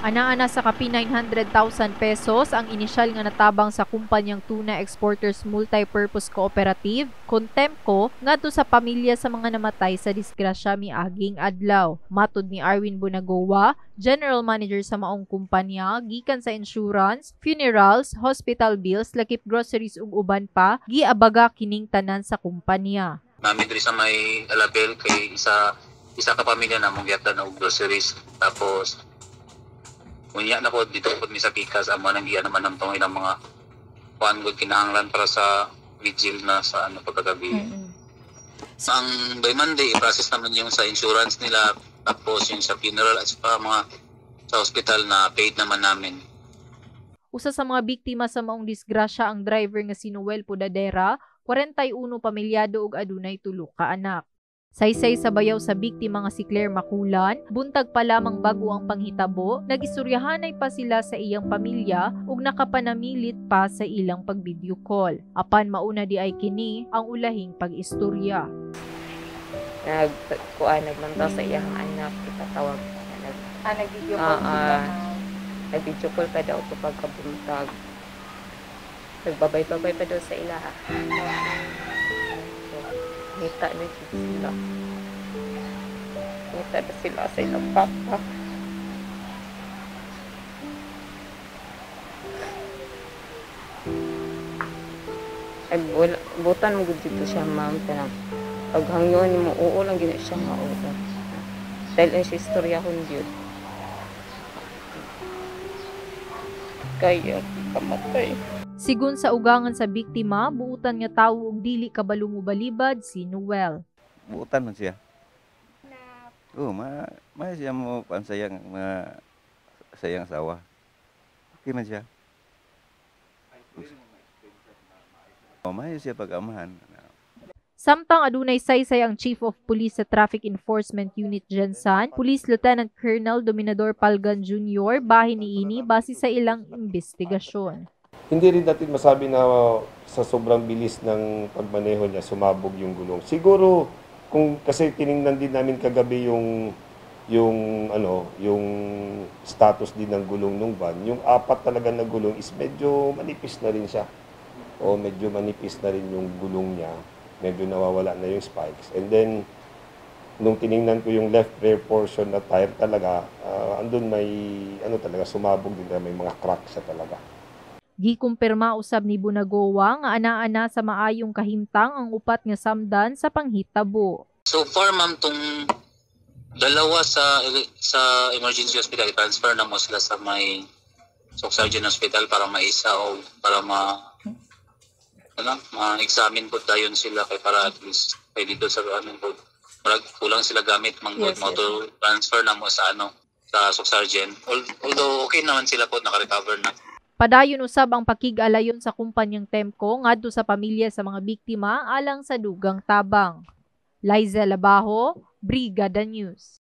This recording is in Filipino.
Ana-ana sa kapi 900,000 pesos ang inisyal nga natabang sa kumpanyang Tuna Exporters Multipurpose Cooperative, Contemco, ngadto sa pamilya sa mga namatay sa disgrasya miaging adlaw. Matud ni Arwin Bunagowa, General Manager sa maong kumpanya, gikan sa insurance, funerals, hospital bills, lakip groceries ug uban pa, giabaga kining tanan sa kumpanya. Namin diri sa may Alabel kay isa ka pamilya na mong giatan og groceries, tapos unya na po dito po mi sa Pikas amo nang giya naman ang tong ilang mga kuan gud kinahanglan para sa vigil na sa pagkagabi. Ang by Monday i-process naman yung sa insurance nila, tapos yung sa funeral at sa mga sa hospital na paid naman namin. Usa sa mga biktima sa maong disgrasya ang driver nga si Noel Podadera, 41 pamilyado ug adunay 3 ka anak. Saysay sa bayaw sa biktima nga si Claire Makulan, buntag pa lamang bago ang panghitabo, nagistoryahanay pa sila sa iyang pamilya ug nakapanamilit pa sa ilang pag-video call. Apan mauna di ay kini ang ulahing pag-istorya. Naglantaw sa iyang anak, itatawag. Nag-video call sila. Nag-video call pa daw ito pagkabuntag. Nagbabay-babay pa daw sa ilaha. Ngita na sila. Ngita na sila sa ilang papa. Ay, butan mo dito siya, ma'am. Pag hangyon mo, oo lang gina siya maulan. Dahil ang siya istorya kong yun. Kaya, kamatay. Sigun sa ugangan sa biktima, buutan nga tawo og dili kabalo mobalibad si Noel. Buutan man siya. Oo, siya mo pansayang sayang sawa. Okay man siya. Siya pag-amahan. Samtang adunay saysay ang Chief of Police sa Traffic Enforcement Unit Gensan, Police Lieutenant Colonel Dominador Palgan Jr. bahin niini base sa ilang investigasyon. Hindi rin natin masabi na sa sobrang bilis ng pagmaneho niya sumabog yung gulong. Siguro kasi tiningnan din namin kagabi yung status din ng gulong ng van. Yung apat talaga na gulong is medyo manipis na rin siya. O medyo manipis na rin yung gulong niya. Medyo nawawala na yung spikes. And then nung tiningnan ko yung left rear portion na tire talaga, andun may talaga sumabog din na may mga crack siya talaga. Gikumpirma usab ni Bunagowa nga ana-ana sa maayong kahimtang ang upat nga samdan sa panghitabo. So far ma'am, tong dalawa sa emergency hospital, transfer na mo sila sa may Soc-Sargent Hospital para maisa o para ma-examine po dayon sila kay para at least kay dito sa po. Kulang sila gamit motor transfer na mo sa sa Soc-Sargent. Although okay naman sila po, naka-recover na. Padayon usab ang pakig-alayon sa kumpanyang Temco ngadto sa pamilya sa mga biktima alang sa dugang tabang. Liza Labajo, Brigada News.